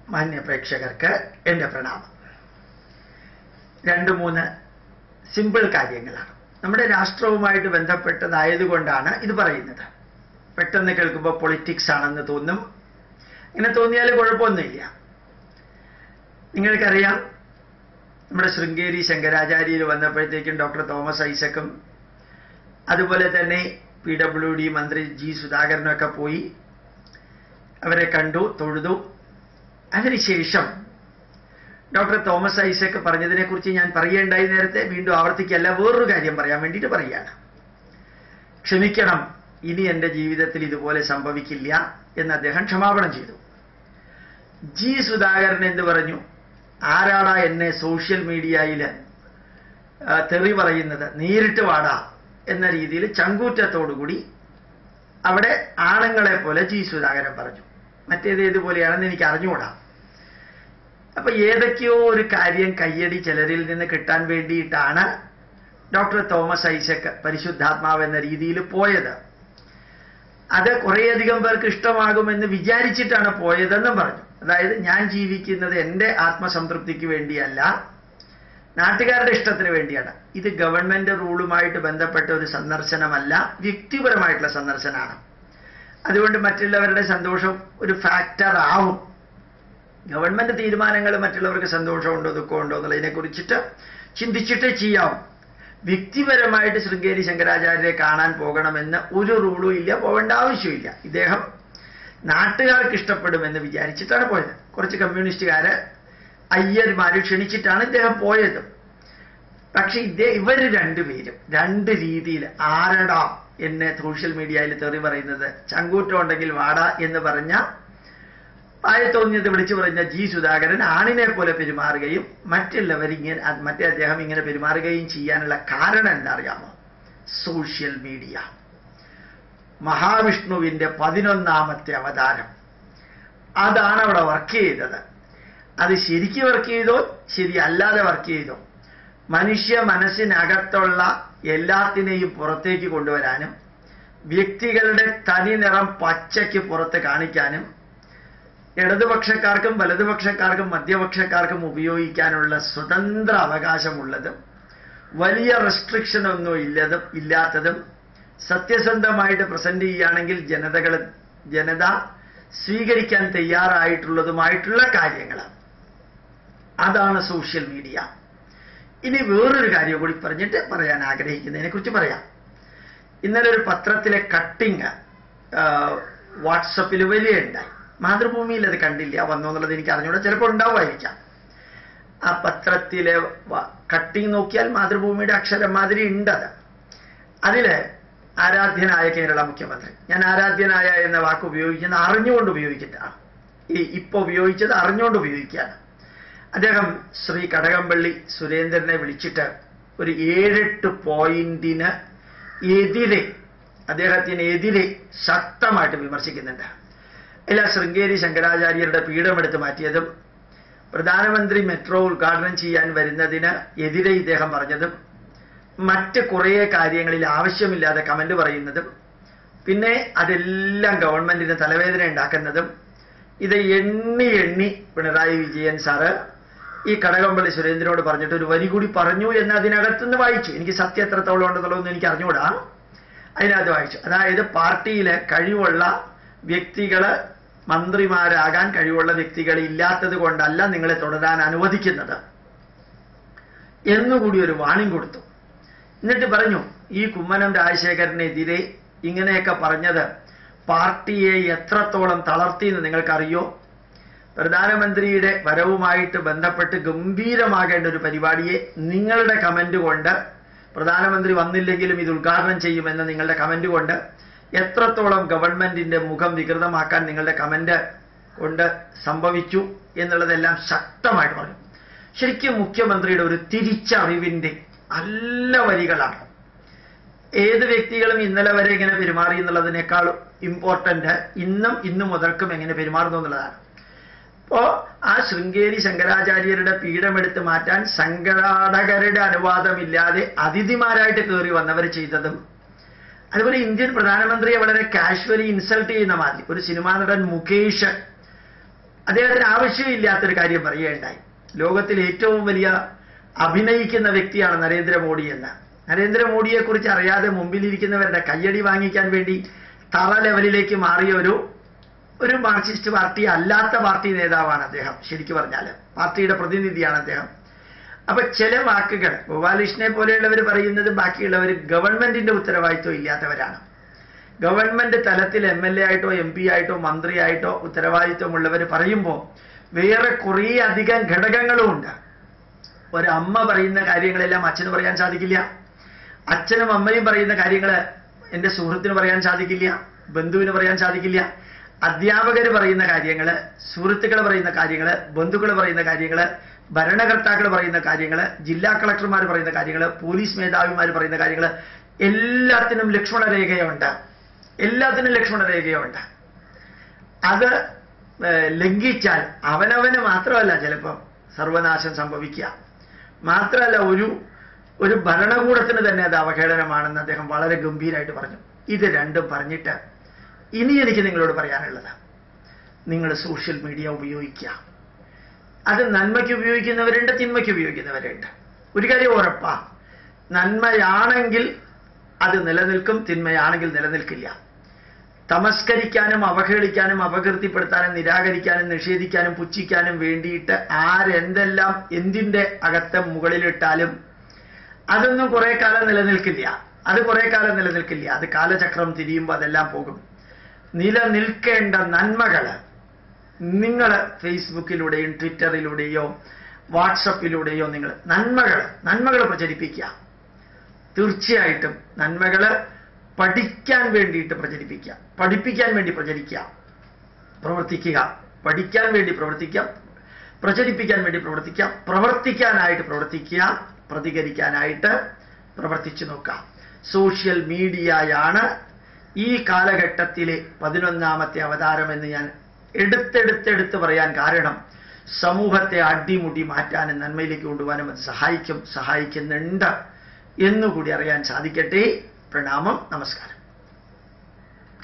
മാന്യ പ്രേക്ഷകർക്ക് എൻ്റെ പ്രണാമം. 2-3 സിമ്പിൾ കാര്യങ്ങളാണ്. നമ്മുടെ രാഷ്ട്രവുമായിട്ട് ബന്ധപ്പെട്ടതായതുകൊണ്ടാണ് ഇത് പറയുന്നത്. പെട്ടെന്ന് കേൾക്കുമ്പോൾ പൊളിറ്റിക്സ് ആണെന്ന് തോന്നും. ഇങ്ങനെ തോന്നിയാൽ കുഴപ്പമൊന്നുമില്ല. നിങ്ങൾക്കറിയാം, നമ്മുടെ ശൃംഗേരി ശങ്കരാചാര്യർ വന്നപ്പോഴത്തേക്കും ഡോക്ടർ തോമസ് ഐസക്കും അതുപോലെ തന്നെ PWD മന്ത്രി G. സുധാകരനൊക്കെ പോയി അവരെ കണ്ടു, തൊഴുതു. അതിനുശേഷം ഡോക്ടർ തോമസ് ഐസക് പറഞ്ഞതിനെക്കുറിച്ച് ഞാൻ പറയേണ്ടായി. നേരത്തെ വീണ്ടും ആവർത്തിക്കല്ല, വേറൊരു കാര്യം പറയാൻ വേണ്ടിയിട്ട് പറയുകയാണ്. ക്ഷമിക്കണം, ഇനി എൻ്റെ ജീവിതത്തിൽ ഇതുപോലെ സംഭവിക്കില്ല എന്ന് അദ്ദേഹം ക്ഷമാപണം ചെയ്തു. G. സുധാകരൻ എന്ത് പറഞ്ഞു? ആരാടാ എന്നെ സോഷ്യൽ മീഡിയയിൽ തെറി പറയുന്നത്, നേരിട്ട് വാടാ എന്ന രീതിയിൽ ചങ്കൂറ്റത്തോടുകൂടി അവിടെ ആണുങ്ങളെ പോലെ G. സുധാകരൻ പറഞ്ഞു. മറ്റേതേതുപോലെയാണെന്ന് എനിക്ക് അറിഞ്ഞുകൂടാ. അപ്പൊ ഏതൊക്കെയോ ഒരു കാര്യം കയ്യടി ചിലരിൽ നിന്ന് കിട്ടാൻ വേണ്ടിയിട്ടാണ് ഡോക്ടർ തോമസ് ഐസക് പരിശുദ്ധാത്മാവ് എന്ന രീതിയിൽ പോയത്. അത് കുറേയധികം പേർക്ക് ഇഷ്ടമാകുമെന്ന് വിചാരിച്ചിട്ടാണ് പോയതെന്നും പറഞ്ഞു. അതായത് ഞാൻ ജീവിക്കുന്നത് എൻ്റെ ആത്മസംതൃപ്തിക്ക് വേണ്ടിയല്ല, നാട്ടുകാരുടെ ഇഷ്ടത്തിന് വേണ്ടിയാണ്. ഇത് ഗവൺമെന്റ് റൂളുമായിട്ട് ബന്ധപ്പെട്ട ഒരു സന്ദർശനമല്ല, വ്യക്തിപരമായിട്ടുള്ള സന്ദർശനമാണ്. അതുകൊണ്ട് മറ്റുള്ളവരുടെ സന്തോഷം ഒരു ഫാക്ടർ ആവും. ഗവൺമെന്റ് തീരുമാനങ്ങൾ മറ്റുള്ളവർക്ക് സന്തോഷമുണ്ടോ ദുഃഖമുണ്ടോ എന്നുള്ളതിനെ കുറിച്ചിട്ട് ചിന്തിച്ചിട്ടേ ചെയ്യാം. വ്യക്തിപരമായിട്ട് ശൃംഗേരി ശങ്കരാചാര്യരെ കാണാൻ പോകണമെന്ന് ഒരു റൂളും ഇല്ല, പോകേണ്ട ആവശ്യമില്ല. ഇദ്ദേഹം നാട്ടുകാർക്ക് ഇഷ്ടപ്പെടുമെന്ന് വിചാരിച്ചിട്ടാണ് പോയത്. കുറച്ച് കമ്മ്യൂണിസ്റ്റുകാര് അയ്യന്മാര് ക്ഷണിച്ചിട്ടാണ് ഇദ്ദേഹം പോയത്. പക്ഷെ ഇവർ രണ്ടുപേരും രണ്ട് രീതിയിൽ ആരടാ എന്നെ സോഷ്യൽ മീഡിയയിൽ തെറി പറയുന്നത്, ചങ്കൂറ്റം ഉണ്ടെങ്കിൽ വാടാ എന്ന് പറഞ്ഞ തോന്നിയത് വിളിച്ചു പറഞ്ഞ G. സുധാകരൻ ആണിനെ പോലെ പെരുമാറുകയും മറ്റേ അദ്ദേഹം ഇങ്ങനെ പെരുമാറുകയും ചെയ്യാനുള്ള കാരണം എന്താ അറിയാമോ? സോഷ്യൽ മീഡിയ, മഹാവിഷ്ണുവിന്റെ 11ാമത്തെ അവതാരം, അതാണ് അവിടെ വർക്ക് ചെയ്തത്. അത് ശരിക്ക് വർക്ക് ചെയ്തോ ശരിയല്ലാതെ വർക്ക് ചെയ്തോ, മനുഷ്യ മനസ്സിനകത്തുള്ള എല്ലാത്തിനെയും പുറത്തേക്ക് കൊണ്ടുവരാനും വ്യക്തികളുടെ തനി നിറം പച്ചയ്ക്ക് പുറത്ത് കാണിക്കാനും ഇടതുപക്ഷക്കാർക്കും വലതുപക്ഷക്കാർക്കും മധ്യപക്ഷക്കാർക്കും ഉപയോഗിക്കാനുള്ള സ്വതന്ത്ര അവകാശമുള്ളതും വലിയ റെസ്ട്രിക്ഷൻ ഒന്നും ഇല്ലാത്തതും സത്യസന്ധമായിട്ട് പ്രസന്റ് ചെയ്യുകയാണെങ്കിൽ ജനത സ്വീകരിക്കാൻ തയ്യാറായിട്ടുള്ളതുമായിട്ടുള്ള കാര്യങ്ങളാണ്. അതാണ് സോഷ്യൽ മീഡിയ. ഇനി വേറൊരു കാര്യം കൂടി പറഞ്ഞിട്ട് പറയാൻ ആഗ്രഹിക്കുന്നതിനെ കുറിച്ച് പറയാം. ഇന്നലെ ഒരു പത്രത്തിലെ കട്ടിങ് വാട്സപ്പിൽ വരികയുണ്ടായി. മാതൃഭൂമിയിൽ അത് കണ്ടില്ല, വന്നോ എന്നുള്ളത് എനിക്ക് അറിഞ്ഞൂടെ, ചിലപ്പോൾ ഉണ്ടാവുമായിരിക്കാം. ആ പത്രത്തിലെ കട്ടിങ് നോക്കിയാൽ മാതൃഭൂമിയുടെ അക്ഷരം മാതിരി ഉണ്ടത്. അതില് ആരാധ്യനായ കേരള മുഖ്യമന്ത്രി, ഞാൻ ആരാധ്യനായ എന്ന വാക്ക് ഉപയോഗിക്കുന്നത് അറിഞ്ഞുകൊണ്ട് ഉപയോഗിച്ചിട്ടാണ്. ഇപ്പൊ ഉപയോഗിച്ചത് അറിഞ്ഞുകൊണ്ട് ഉപയോഗിക്കുകയാണ്. അദ്ദേഹം ശ്രീ കടകംപള്ളി സുരേന്ദ്രനെ വിളിച്ചിട്ട് ഒരു 7-8 പോയിന്റിന് എതിരെ, അദ്ദേഹത്തിനെതിരെ ശക്തമായിട്ട് വിമർശിക്കുന്നുണ്ട്. അല്ല, ശൃംഗേരി ശങ്കരാചാര്യരുടെ പീഠമെടുത്ത് മാറ്റിയതും പ്രധാനമന്ത്രി മെട്രോ ഉദ്ഘാടനം ചെയ്യാൻ വരുന്നതിന് എതിരെ ഇദ്ദേഹം പറഞ്ഞതും മറ്റ് കുറേ കാര്യങ്ങളിൽ ആവശ്യമില്ലാതെ കമന്റ് പറയുന്നതും പിന്നെ അതെല്ലാം ഗവൺമെന്റിന് തലവേദന ഉണ്ടാക്കുന്നതും ഇത് എണ്ണി പിണറായി വിജയൻ സാറ് ഈ കടകംപള്ളി സുരേന്ദ്രനോട് പറഞ്ഞിട്ട് ഒരു വരി കൂടി പറഞ്ഞു എന്ന് അതിനകത്തുനിന്ന് വായിച്ചു. എനിക്ക് സത്യം എത്രത്തോളം ഉണ്ടെന്നുള്ളതൊന്നും എനിക്ക് അറിഞ്ഞുകൂടാ. അതിനകത്ത് വായിച്ചു. അതായത് പാർട്ടിയിലെ കഴിവുള്ള വ്യക്തികള് മന്ത്രിമാരാകാൻ കഴിവുള്ള വ്യക്തികൾ ഇല്ലാത്തത് കൊണ്ടല്ല നിങ്ങളെ തുടരാൻ അനുവദിക്കുന്നത് എന്നുകൂടി ഒരു വാണിംഗ് കൊടുത്തു. എന്നിട്ട് പറഞ്ഞു, ഈ കുമ്മനം രാജശേഖരനെതിരെ ഇങ്ങനെയൊക്കെ പറഞ്ഞത് പാർട്ടിയെ എത്രത്തോളം തളർത്തിയെന്ന് നിങ്ങൾക്കറിയോ? പ്രധാനമന്ത്രിയുടെ വരവുമായിട്ട് ബന്ധപ്പെട്ട് ഗംഭീരമാകേണ്ട ഒരു പരിപാടിയെ നിങ്ങളുടെ കമന്റ് കൊണ്ട്, പ്രധാനമന്ത്രി വന്നില്ലെങ്കിലും ഇത് ഉദ്ഘാടനം ചെയ്യുമെന്ന് നിങ്ങളുടെ കമന്റ് കൊണ്ട് എത്രത്തോളം ഗവൺമെന്റിന്റെ മുഖം വികൃതമാക്കാൻ നിങ്ങളുടെ കമന്റ് കൊണ്ട് സംഭവിച്ചു എന്നുള്ളതെല്ലാം ശക്തമായിട്ട് പറഞ്ഞു. ശരിക്കും മുഖ്യമന്ത്രിയുടെ ഒരു തിരിച്ചറിവിന്റെ നല്ല വരികളാണ്. ഏത് വ്യക്തികളും ഇന്നലെ വരെ എങ്ങനെ പെരുമാറി എന്നുള്ളതിനേക്കാളും ഇമ്പോർട്ടന്റ് ഇന്നു മുതൽക്കും എങ്ങനെ പെരുമാറുന്നു എന്നുള്ളതാണ്. അപ്പോ ആ ശൃംഗേരി ശങ്കരാചാര്യരുടെ പീഠമെടുത്ത് മാറ്റാൻ സംഘാടകരുടെ അനുവാദമില്ലാതെ അതിഥിമാരായിട്ട് കയറി വന്നവർ ചെയ്തതും, അതുപോലെ ഇന്ത്യൻ പ്രധാനമന്ത്രിയെ വളരെ കാഷ്വലി ഇൻസൾട്ട് ചെയ്യുന്ന മാതിരി ഒരു സിനിമാ നടൻ മുകേഷ് അദ്ദേഹത്തിന് ആവശ്യമില്ലാത്തൊരു കാര്യം പറയുകയുണ്ടായി. ലോകത്തിൽ ഏറ്റവും വലിയ അഭിനയിക്കുന്ന വ്യക്തിയാണ് നരേന്ദ്രമോദി എന്ന്. നരേന്ദ്രമോദിയെക്കുറിച്ച് അറിയാതെ മുമ്പിലിരിക്കുന്നവരുടെ കയ്യടി വാങ്ങിക്കാൻ വേണ്ടി തറ ലെവലിലേക്ക് മാറിയ ഒരു മാർക്സിസ്റ്റ് പാർട്ടി അല്ലാത്ത പാർട്ടി നേതാവാണ് അദ്ദേഹം. ശരിക്കും പറഞ്ഞാൽ പാർട്ടിയുടെ പ്രതിനിധിയാണ് അദ്ദേഹം. അപ്പൊ ചില വാക്കുകൾ ഗോപാലകൃഷ്ണനെ പോലെയുള്ളവർ പറയുന്നത് ബാക്കിയുള്ളവർ ഗവൺമെന്റിന്റെ ഉത്തരവാദിത്വം ഇല്ലാത്തവരാണ്. ഗവൺമെന്റ് തലത്തിൽ MLA ആയിട്ടോ MP ആയിട്ടോ മന്ത്രിയായിട്ടോ ഉത്തരവാദിത്വമുള്ളവർ പറയുമ്പോൾ വേറെ കുറേ അധികം ഘടകങ്ങളും ഉണ്ട്. ഒരമ്മ പറയുന്ന കാര്യങ്ങളെല്ലാം അച്ഛന് പറയാൻ സാധിക്കില്ല. അച്ഛനും അമ്മയും പറയുന്ന കാര്യങ്ങൾ എൻ്റെ സുഹൃത്തിന് പറയാൻ സാധിക്കില്ല, ബന്ധുവിന് പറയാൻ സാധിക്കില്ല. അധ്യാപകർ പറയുന്ന കാര്യങ്ങൾ, സുഹൃത്തുക്കൾ പറയുന്ന കാര്യങ്ങൾ, ബന്ധുക്കൾ പറയുന്ന കാര്യങ്ങൾ, ഭരണകർത്താക്കൾ പറയുന്ന കാര്യങ്ങൾ, ജില്ലാ കളക്ടർമാർ പറയുന്ന കാര്യങ്ങൾ, പോലീസ് മേധാവിമാർ പറയുന്ന കാര്യങ്ങൾ, എല്ലാത്തിനും ലക്ഷ്മണരേഖയുണ്ട്. അത് ലംഘിച്ചാൽ അവനവന് മാത്രമല്ല ചിലപ്പോൾ സർവനാശം സംഭവിക്കുക, മാത്രമല്ല ഒരു ഭരണകൂടത്തിന് തന്നെ അത് അവഹേളനമാണെന്ന് അദ്ദേഹം വളരെ ഗംഭീരമായിട്ട് പറഞ്ഞു. ഇത് രണ്ടും പറഞ്ഞിട്ട് ഇനി എനിക്ക് നിങ്ങളോട് പറയാനുള്ളത്, നിങ്ങൾ സോഷ്യൽ മീഡിയ ഉപയോഗിക്കുക. അത് നന്മയ്ക്ക് ഉപയോഗിക്കുന്നവരുണ്ട്, തിന്മയ്ക്ക് ഉപയോഗിക്കുന്നവരുണ്ട്. ഒരു കാര്യം ഉറപ്പാ, നന്മയാണെങ്കിൽ അത് നിലനിൽക്കും, തിന്മയാണെങ്കിൽ നിലനിൽക്കില്ല. തമസ്കരിക്കാനും അവഹേളിക്കാനും അപകീർത്തിപ്പെടുത്താനും നിരാകരിക്കാനും നിഷേധിക്കാനും പുച്ഛിക്കാനും വേണ്ടിയിട്ട് ആരെന്തെല്ലാം എന്തിൻ്റെ അകത്ത് മുകളിലിട്ടാലും അതൊന്നും കുറെ കാലം നിലനിൽക്കില്ല. അത് കാലചക്രം തിരിയുമ്പോൾ അതെല്ലാം പോകും. നിലനിൽക്കേണ്ട നന്മകൾ നിങ്ങൾ ഫേസ്ബുക്കിലൂടെയും ട്വിറ്ററിലൂടെയോ വാട്സപ്പിലൂടെയോ നിങ്ങൾ നന്മകൾ പ്രചരിപ്പിക്കുക. തീർച്ചയായിട്ടും നന്മകൾ പഠിക്കാൻ വേണ്ടിയിട്ട് പ്രചരിപ്പിക്കുക, പഠിപ്പിക്കാൻ വേണ്ടി പ്രചരിക്കുക, പ്രവർത്തിക്കുക. പഠിക്കാൻ വേണ്ടി പ്രവർത്തിക്കുക, പ്രചരിപ്പിക്കാൻ വേണ്ടി പ്രവർത്തിക്കുക, പ്രവർത്തിക്കാനായിട്ട് പ്രവർത്തിക്കുക, പ്രതികരിക്കാനായിട്ട് പ്രവർത്തിച്ചു നോക്കുക. സോഷ്യൽ മീഡിയയാണ് ഈ കാലഘട്ടത്തിലെ 11ാമത്തെ അവതാരമെന്ന് ഞാൻ എടുത്തെടുത്ത് പറയാൻ കാരണം, സമൂഹത്തെ അടിമുടി മാറ്റാനും നന്മയിലേക്ക് കൊണ്ടുപോകാനും അത് സഹായിക്കുന്നുണ്ട് എന്നുകൂടി അറിയാൻ സാധിക്കട്ടെ. പ്രണാമം, നമസ്കാരം.